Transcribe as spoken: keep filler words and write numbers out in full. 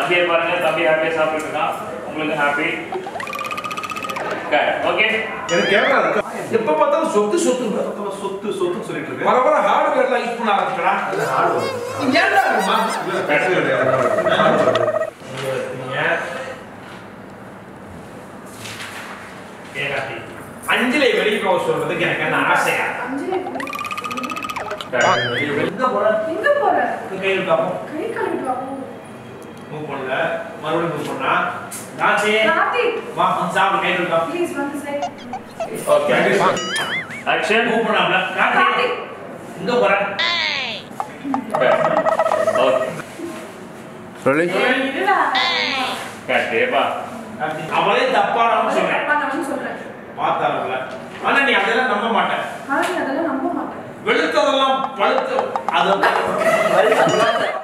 தம்பியை பாருங்க, தம்பி ஹாப்பியா சாப்பிட்டு இருக்கான், உங்களுக்கு ஹாப்பி. ஓகே, எனக்கு கேமரா இருக்கு. எப்ப பார்த்தாலும் சொத்து சொத்து சொத்து சொத்து சொல்லிட்டு இருக்கு. பரபர ஹார்ட்வேர்லாம் யூஸ் பண்ண ஆரம்பிச்சடா. அது ஹார்ட்வேர். ஏன்டா இருக்குமா? நீங்க கேராட்டி அஞ்சலை வெளிய போக சொல்றதுக்கு எனக்கு என்ன ஆசையா? அஞ்சலை எங்க போற? எங்க போற? கை காமோ. கை கழுவிட்டு வா. மூவ் பண்ணல. மறுபடியும் மூவ் பண்ணா. நாச்சி. நாத்தி. வா வந்து சாப்பிடு கை கழுவா. ப்ளீஸ் வந்து சைடு. ஓகே. ஆக்ஷன். மூவ் பண்ணாமல. நாத்தி. எங்க போற? ஓகே. ரெடி? இதுடா. கட்டேபா. அவளே தப்பானவன்னு சொல்றேன். தப்பானவன்னு சொல்றேன். பாத்தாரல. ஆனா நீ அதெல்லாம் நம்ப மாட்டே. ஆனா நீ அதெல்லாம் நம்ப மாட்டே. வெளுத்ததெல்லாம் பழுத்து அது